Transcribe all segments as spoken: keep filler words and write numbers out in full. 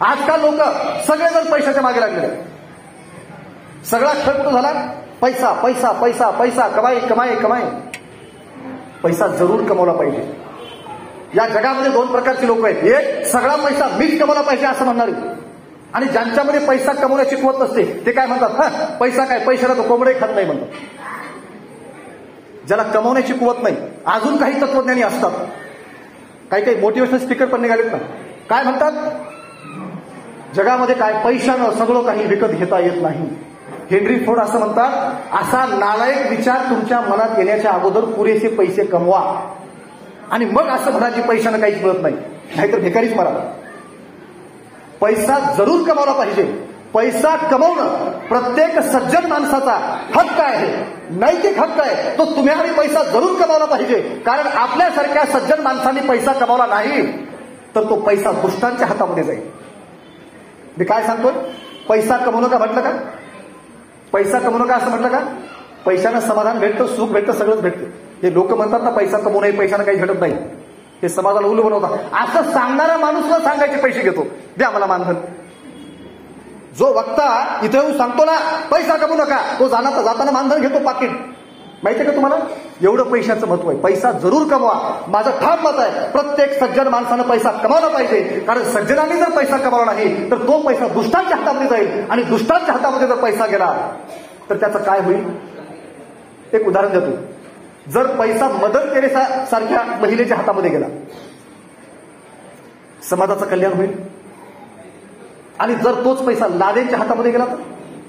आजकाल लोक सगळेजण पैशाच्या मागे लागलेले आहेत. सगळा खेळ कुठं झाला? पैसा पैसा पैसा पैसा, कमाई कमाई कमाई. पैसा जरूर कमवला पाहिजे. या जगामध्ये दोन प्रकारची लोक आहेत. एक सगळा पैसा मीच कमवला पाहिजे असं म्हणणारी, आणि ज्यांच्यामध्ये पैसा कमवण्याची कुवत नसते ते काय म्हणतात, हा पैसा काय, पैशाला तो कोंबडे खात नाही म्हणतात. ज्याला कमवण्याची कुवत नाही. अजून काही तत्वज्ञानी असतात, काही काही मोटिवेशनल स्पीकर पण निघालेत ना, काय म्हणतात, जगामध्ये काय पैशानं सगळं काही विकत घेता येत नाही. हेनरी फोर्ड असं म्हणतात, असा नालायक विचार तुमच्या मनात येण्याच्या अगोदर पुरेसे पैसे कमवा आणि मग असं म्हणा की पैशानं काहीच मिळत नाही, नाहीतर भिकारीच मरा. पैसा जरूर कमावला पाहिजे. पैसा कमवणं प्रत्येक सज्जन माणसाचा हक्क आहे, नैतिक हक्क आहे. तो तुम्ही आणि पैसा जरूर कमावला पाहिजे, कारण आपल्यासारख्या सज्जन माणसांनी पैसा कमावला नाही तर तो पैसा दुष्टांच्या हातामध्ये जाईल. मी काय सांगतोय, पैसा कमवणं का म्हटलं का, पैसा कमवणं का असं म्हटलं का, पैशानं समाधान भेटतं, सुख भेटतं, सगळंच भेटतं. हे लोक म्हणतात ना पैसा कमवू नये, पैशानं काही भेटत नाही, हे समाजाला उलू बनवतात. असं सांगणारा माणूस न सांगायचे पैसे घेतो, द्या मला मानधन. जो वक्ता इथे येऊन सांगतो ना पैसा कमवू नका, तो जाणार जाताना मानधन घेतो पाकिट. माहितीये का तुम्हाला, एवढं पैशाचं महत्व आहे. पैसा जरूर कमवा. माझं ठाम मत आहे, प्रत्येक सज्जन माणसानं पैसा कमावला पाहिजे, कारण सज्जनांनी जर पैसा कमावला नाही तर तो पैसा दुष्टांच्या हातामध्ये जाईल, आणि दुष्टांच्या हातामध्ये जर पैसा गेला तर त्याचं काय होईल. एक उदाहरण देतो. जर पैसा मदर तेरेसा सारख्या महिलेच्या हातामध्ये गेला, समाजाचं कल्याण होईल. आणि जर तोच पैसा लादेंच्या हातामध्ये गेला तर,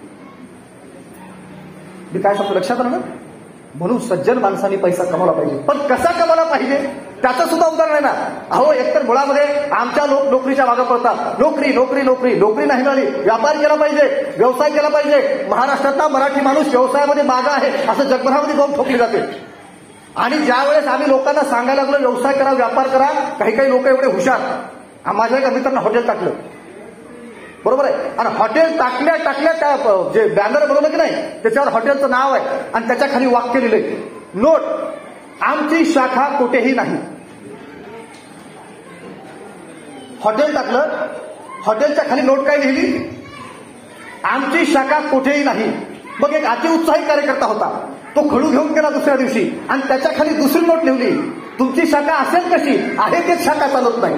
मी काय सांगतो लक्षात आलं ना. म्हणून सज्जन माणसांनी पैसा कमावला पाहिजे, पण कसा कमावला पाहिजे त्याचं सुद्धा उदाहरण आहे ना. अहो एकतर मुळामध्ये आमच्या लोक नोकरीच्या मागे पडतात, नोकरी नोकरी नोकरी नोकरी नाही मिळाली, व्यापार केला पाहिजे, व्यवसाय केला पाहिजे. महाराष्ट्रातला मराठी माणूस व्यवसायामध्ये मागा आहे असं जगभरामध्ये जाऊन ठोकली जाते. आणि ज्या वेळेस आम्ही लोकांना सांगायला लागलो व्यवसाय करा, व्यापार करा, काही काही लोक एवढे हुशार, माझ्या एका मित्रांना हॉटेल टाकलं, बरोबर आहे, आणि हॉटेल टाकल्या टाकल्या त्या जे बॅनर बनवलं की नाही त्याच्यावर हॉटेलचं नाव आहे आणि त्याच्या खाली वाक्य लिहिलंय, नोट आमची शाखा कुठेही नाही. हॉटेल टाकलं, हॉटेलच्या खाली नोट काय लिहिली, आमची शाखा कुठेही नाही. मग एक अतिउत्साही कार्यकर्ता होता, तो खडू घेऊन गेला दुसऱ्या दिवशी आणि त्याच्या खाली दुसरी नोट लिहिली, तुमची शाखा असेल कशी आहे तेच शाखा चालत नाही.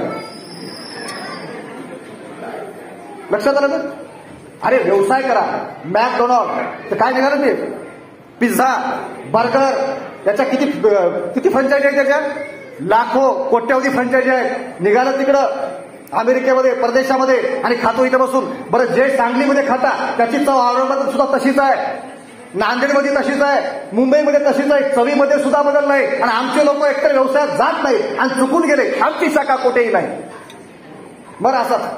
लक्षात आलं तर, अरे व्यवसाय करा, मॅकडोनाल्ड तर काय निघालं ते, पिझ्झा, बर्गर, त्याच्या किती किती फ्रँचायझी आहेत, त्याच्या लाखो कोट्यावधी फ्रँचायझी आहेत. निघालं तिकडं अमेरिकेमध्ये, परदेशामध्ये, आणि खातो इथे बसून. बरं, जे सांगलीमध्ये खाता त्याची चव औरंगाबाद सुद्धा तशीच आहे, नांदेडमध्ये तशीच आहे, मुंबईमध्ये तशीच आहे, चवीमध्ये सुद्धा बदल नाही. आणि आमचे लोक एकतर व्यवसायात जात नाही आणि चुकून गेले, आमची शाखा कुठेही नाही. बरं, असंच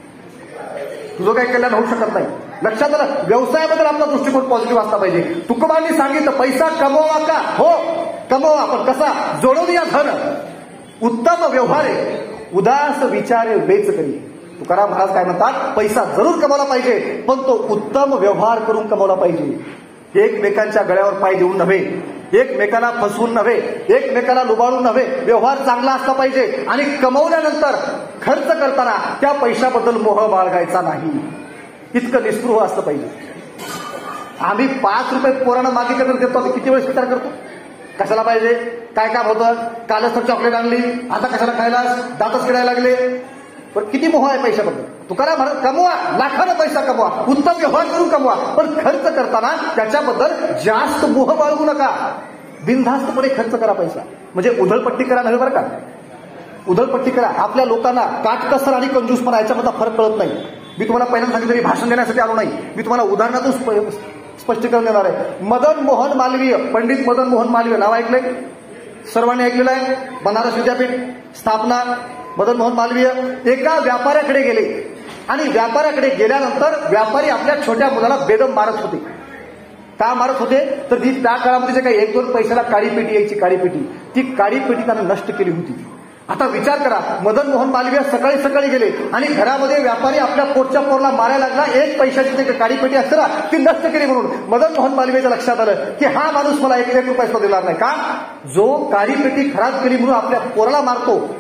तुझं काही कल्याण होऊ शकत नाही. लक्षात आलं, व्यवसायाबद्दल आपला दृष्टिकोन पॉझिटिव्ह असला पाहिजे. तुकोबांनी सांगितलं पैसा कमवा का, हो कमवा, पण कसा, जोडून या धन उत्तम व्यवहारे उदास विचारे वेच करी. तुकाराम महाराज काय म्हणतात, पैसा जरूर कमवला पाहिजे, पण तो उत्तम व्यवहार करून कमवला पाहिजे. एकमेकांच्या गळ्यावर पाय देऊन नव्हे, एकमेकांना फसवून नव्हे, एकमेकांना लुबाडून नव्हे. व्यवहार चांगला असला पाहिजे, आणि कमवल्यानंतर खर्च करताना त्या पैशाबद्दल मोह बाळगायचा नाही, इतकं निस्पृह असलं पाहिजे. आम्ही पाच रुपये पोरांना मागितलं देतो, आम्ही किती वेळेस विचार करतो कशाला पाहिजे, काय काम होतं, कालच तर चॉकलेट आणली, आता कशाला खायला, दातच किडायला लागले. पण किती मोह आहे पैशाबद्दल. तुकाराम महाराज कमवा, लाखानं पैसा कमवा, उत्तम व्यवहार करून कमवा, पण खर्च करताना त्याच्याबद्दल जास्त मोह बाळगू नका. बिनधास्तपणे खर्च करा पैसा, म्हणजे उधळपट्टी करा नव्हे बरं का, उधळपट्टी करा. आपल्या लोकांना काटकसर आणि कंजूसपणा याच्यामधला फरक कळत नाही. मी तुम्हाला पहिल्यांदा सांगितलं, मी भाषण देण्यासाठी आलो नाही, मी तुम्हाला उदाहरणातून स्पष्टीकरण देणार आहे. मदन मोहन मालवीय, पंडित मदन मोहन मालवीय नाव ऐकलंय, सर्वांनी ऐकलेलं आहे. बनारस विद्यापीठ स्थापना, मदन मोहन मालवीय एका व्यापाऱ्याकडे गेले, आणि व्यापाऱ्याकडे गेल्यानंतर व्यापारी आपल्या छोट्या मुलाला बेदम मारत होते. का मारत होते तर ती त्या काळामध्ये जे काही एक दोन पैशाला काळी पेटी यायची, काळी पेटी, ती काळी पेटी त्यानं नष्ट केली होती. आता विचार करा, मदन मोहन मालवीय सकाळी सकाळी गेले आणि घरामध्ये व्यापारी आपल्या पोटच्या पोरला मारायला लागला, एक पैशाची जी काळी पेटी असते ना ती नष्ट केली म्हणून. मदन मोहन मालवीयच्या लक्षात आलं की हा माणूस मला एक एक रुपया सुद्धा देणार नाही. का, जो काळी पेटी खराब केली म्हणून आपल्या पोराला मारतो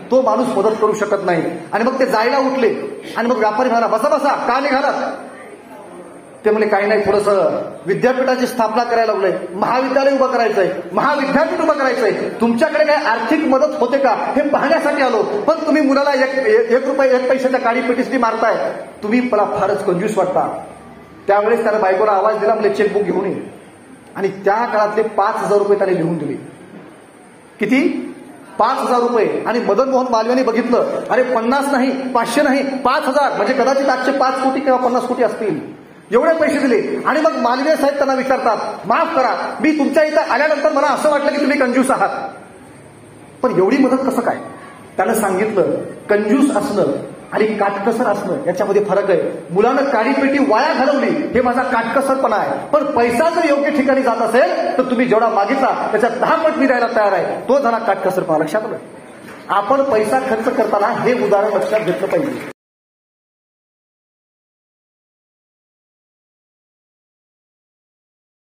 तो माणूस मदत करू शकत नाही. आणि मग ते जायला उठले आणि मग व्यापारी म्हणाला, बसा बसा, का निघालात? ते म्हणे काही नाही, थोडंसं विद्यापीठाची स्थापना करायला लागलोय, महाविद्यालय उभं करायचंय, महाविद्यापीठ उभं करायचंय, तुमच्याकडे काही आर्थिक मदत होते का हे पाहण्यासाठी आलो. पण तुम्ही मुलाला एक एक रुपये एक पैशाच्या काडीपेटीसाठी मारताय, तुम्ही मला फारच कंजूस वाटता. त्यावेळेस त्याने बायकोला आवाज दिला, म्हणजे चेकबुक घेऊन ये. आणि त्या काळातले पाच हजार रुपये त्याने लिहून दिले. किती? पाच हजार रुपये. आणि मदन मोहन मालवीयांनी बघितलं, अरे पन्नास नाही, पाचशे नाही, पाच हजार, म्हणजे कदाचित आजचे पाच कोटी किंवा पन्नास कोटी असतील. एवढे पैसे दिले. आणि मग मालवीय साहेब त्यांना विचारतात, माफ करा, मी तुमच्या इथं आल्यानंतर मला असं वाटलं की तुम्ही कंजूस आहात, पण एवढी मदत कसं काय? त्यानं सांगितलं, कंजूस असणं आणि काटकसर असणं याच्यामध्ये फरक आहे. मुलानं काडीपेटी वाया घालवली हे माझा काटकसरपणा आहे, पण पैसा जर योग्य ठिकाणी जात असेल तर तुम्ही जेवढा मागितला त्याच्या दहा पट मी द्यायला तयार आहे, तो झाला काटकसरपणा. लक्षात आलं? आपण पैसा खर्च करताना हे उदाहरण लक्षात घेतलं पाहिजे.